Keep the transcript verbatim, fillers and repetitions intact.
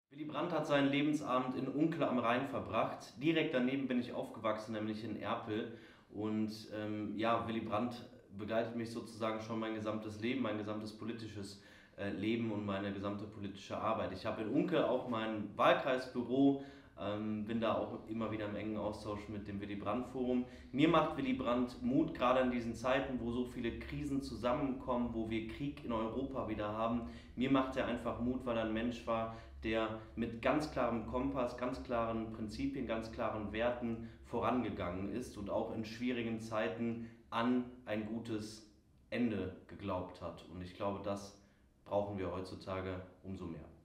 Willy Brandt hat seinen Lebensabend in Unkel am Rhein verbracht. Direkt daneben bin ich aufgewachsen, nämlich in Erpel. Und ähm, ja, Willy Brandt begleitet mich sozusagen schon mein gesamtes Leben, mein gesamtes politisches äh, Leben und meine gesamte politische Arbeit. Ich habe in Unkel auch mein Wahlkreisbüro, ähm, bin da auch immer wieder im engen Austausch mit dem Willy Brandt Forum. Mir macht Willy Brandt Mut, gerade in diesen Zeiten, wo so viele Krisen zusammenkommen, wo wir Krieg in Europa wieder haben. Mir macht er einfach Mut, weil er ein Mensch war, der mit ganz klarem Kompass, ganz klaren Prinzipien, ganz klaren Werten vorangegangen ist und auch in schwierigen Zeiten an ein gutes Ende geglaubt hat. Und ich glaube, das brauchen wir heutzutage umso mehr.